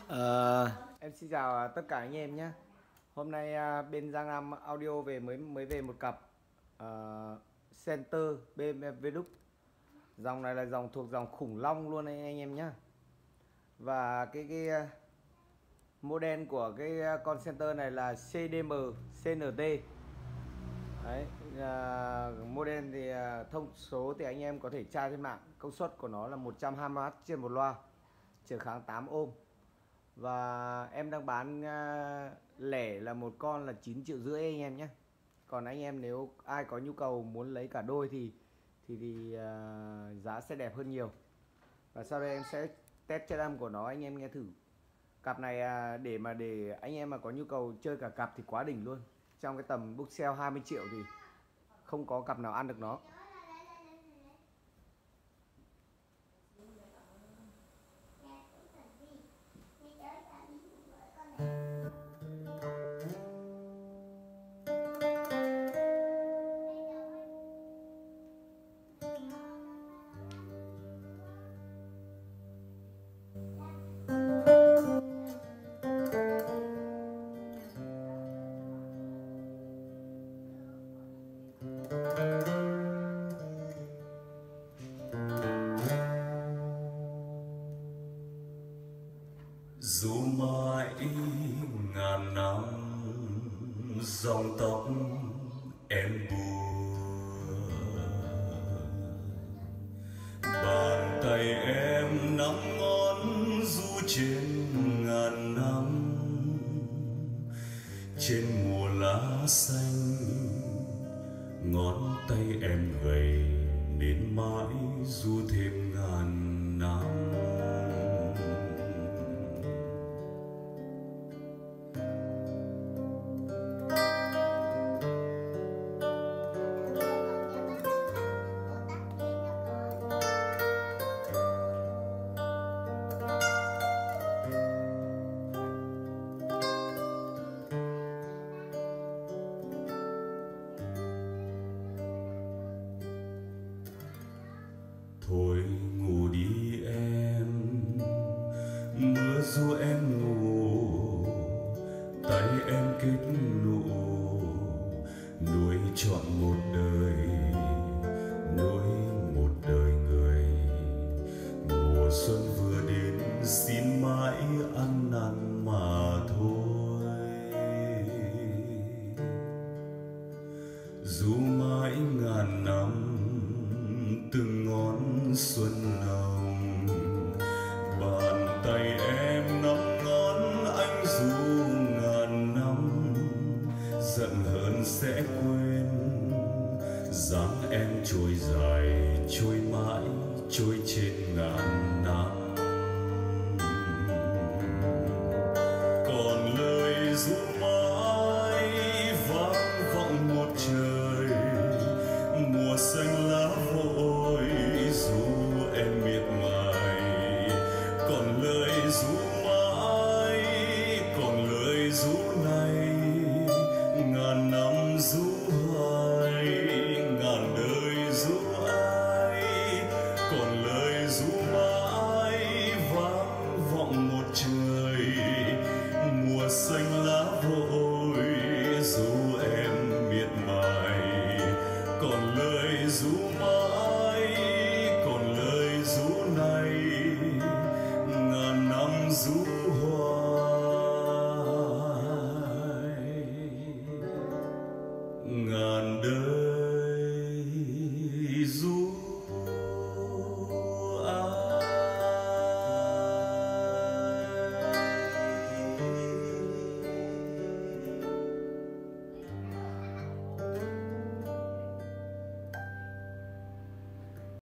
Em xin chào tất cả anh em nhé. Hôm nay bên Giang Nam Audio mới về một cặp Center BMW Đúc. Dòng này là dòng thuộc dòng khủng long luôn anh em nhé. Và cái model của cái con Center này là CDM CNT. Đấy, model thì thông số thì anh em có thể tra trên mạng. Công suất của nó là 120W trên một loa, trở kháng 8 ohm. Và em đang bán lẻ là một con là 9,5 triệu anh em nhé. Còn anh em nếu ai có nhu cầu muốn lấy cả đôi thì giá sẽ đẹp hơn nhiều. Và sau đây em sẽ test chất âm của nó anh em nghe thử. Cặp này để anh em mà có nhu cầu chơi cả cặp thì quá đỉnh luôn. Trong cái tầm book sale 20 triệu thì không có cặp nào ăn được nó. Dù mãi ngàn năm dòng tóc em buồn, bàn tay em nắm ngón du trên ngàn năm, trên mùa lá xanh ngón tay em gầy nên mãi du thêm ngàn năm. Thôi ngủ đi em, mưa ru em ngủ, tay em kết nụ, nuôi trọn một đời, nuôi một đời người. Mùa xuân vừa đến xin mãi ăn năn mà thôi. Dù mãi ngàn năm từng ngón xuân nồng, bàn tay em nắm ngón anh dù ngàn năm. Giận hờn sẽ quên, dáng em trôi dài trôi mãi trôi trên ngàn năm. Còn lời ru mãi vang vọng một trời, mùa xanh lá vội dù em miệt mài. Còn lời ru mãi, còn lời ru này, ngàn năm ru hoài, ngàn đời ru ai. Còn lời ru mãi vang vọng một trời, mùa xanh lá vội dù em miệt mài. Còn lời ru mãi, còn lời ru này, ngàn năm ru hoài, ngàn đời